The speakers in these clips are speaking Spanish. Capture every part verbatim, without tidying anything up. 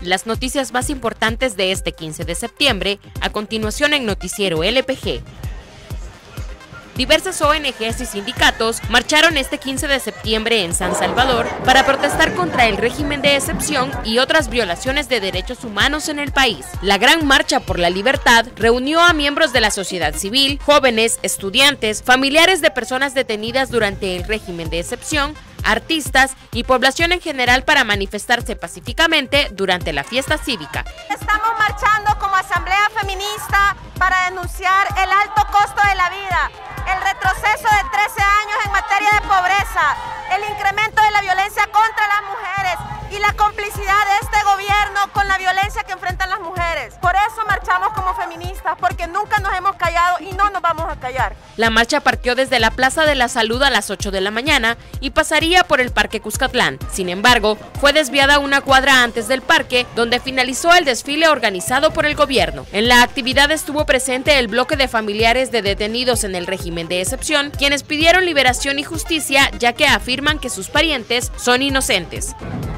Las noticias más importantes de este quince de septiembre, a continuación en Noticiero L P G. Diversas O N Ges y sindicatos marcharon este quince de septiembre en San Salvador para protestar contra el régimen de excepción y otras violaciones de derechos humanos en el país. La Gran Marcha por la Libertad reunió a miembros de la sociedad civil, jóvenes, estudiantes, familiares de personas detenidas durante el régimen de excepción, artistas y población en general para manifestarse pacíficamente durante la fiesta cívica. Estamos marchando como Asamblea Feminista para denunciar el alto costo de la vida, el retroceso de trece años en materia de pobreza, el incremento de la violencia contra las mujeres y la complicidad de este gobierno con la violencia que enfrentan las mujeres. Por eso marchamos como feministas, porque nunca nos hemos callado y no nos vamos a callar. La marcha partió desde la Plaza de la Salud a las ocho de la mañana y pasaría por el Parque Cuscatlán. Sin embargo, fue desviada una cuadra antes del parque, donde finalizó el desfile organizado por el gobierno. En la actividad estuvo presente el bloque de familiares de detenidos en el régimen de excepción, quienes pidieron liberación y justicia, ya que afirman que sus parientes son inocentes.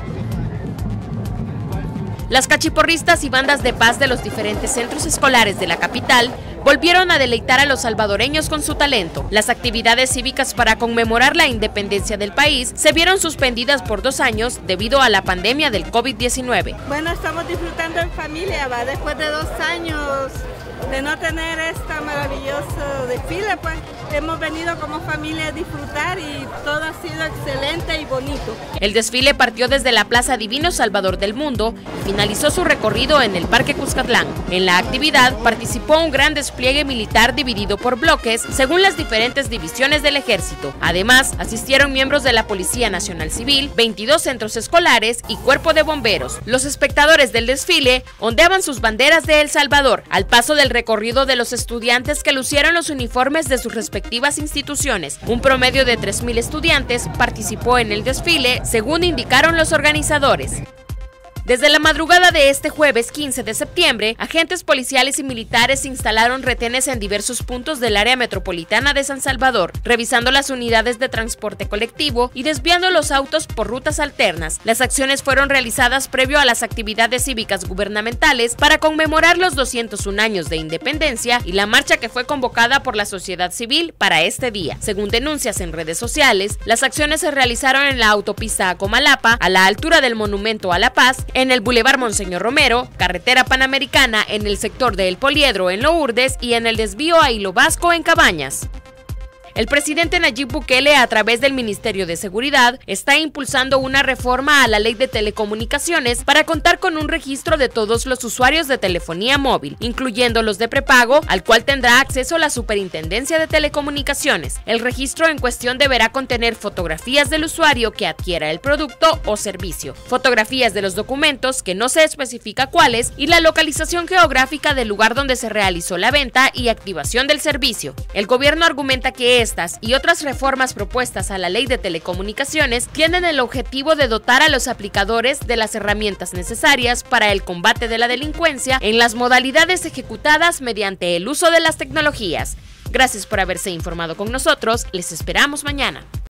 Las cachiporristas y bandas de paz de los diferentes centros escolares de la capital volvieron a deleitar a los salvadoreños con su talento. Las actividades cívicas para conmemorar la independencia del país se vieron suspendidas por dos años debido a la pandemia del COVID diecinueve. Bueno, estamos disfrutando en familia, ¿va? Después de dos años de no tener este maravilloso desfile, pues hemos venido como familia a disfrutar y todo ha sido excelente y bonito. El desfile partió desde la Plaza Divino Salvador del Mundo y finalizó su recorrido en el Parque Cuscatlán. En la actividad participó un gran despliegue militar dividido por bloques según las diferentes divisiones del ejército. Además, asistieron miembros de la Policía Nacional Civil, veintidós centros escolares y cuerpo de bomberos. Los espectadores del desfile ondeaban sus banderas de El Salvador, al paso del recorrido de los estudiantes que lucieron los uniformes de sus respectivas instituciones. Un promedio de tres mil estudiantes participó en el desfile, según indicaron los organizadores. Desde la madrugada de este jueves quince de septiembre, agentes policiales y militares instalaron retenes en diversos puntos del área metropolitana de San Salvador, revisando las unidades de transporte colectivo y desviando los autos por rutas alternas. Las acciones fueron realizadas previo a las actividades cívicas gubernamentales para conmemorar los doscientos un años de independencia y la marcha que fue convocada por la sociedad civil para este día. Según denuncias en redes sociales, las acciones se realizaron en la autopista a Comalapa, a la altura del Monumento a la Paz, en el Boulevard Monseñor Romero, carretera Panamericana en el sector de El Poliedro en Lourdes y en el desvío a Hilo Vasco en Cabañas. El presidente Nayib Bukele, a través del Ministerio de Seguridad, está impulsando una reforma a la Ley de Telecomunicaciones para contar con un registro de todos los usuarios de telefonía móvil, incluyendo los de prepago, al cual tendrá acceso la Superintendencia de Telecomunicaciones. El registro en cuestión deberá contener fotografías del usuario que adquiera el producto o servicio, fotografías de los documentos, que no se especifica cuáles, y la localización geográfica del lugar donde se realizó la venta y activación del servicio. El gobierno argumenta que es Estas y otras reformas propuestas a la Ley de Telecomunicaciones tienen el objetivo de dotar a los aplicadores de las herramientas necesarias para el combate de la delincuencia en las modalidades ejecutadas mediante el uso de las tecnologías. Gracias por haberse informado con nosotros, les esperamos mañana.